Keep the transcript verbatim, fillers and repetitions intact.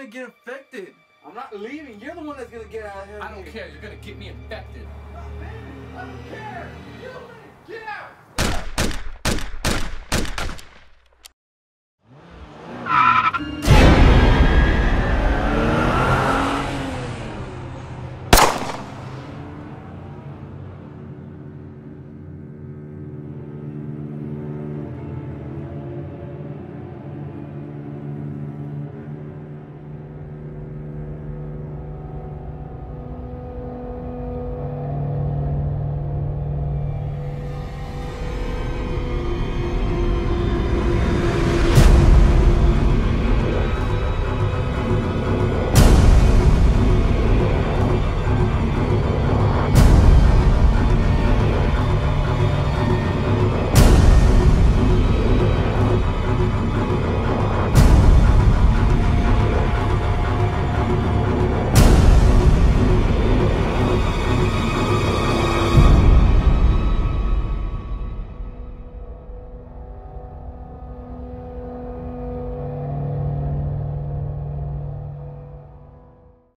gonna get infected. I'm not leaving. You're the one that's gonna get out of here. I don't care. You're gonna get me infected. I don't care. You get out.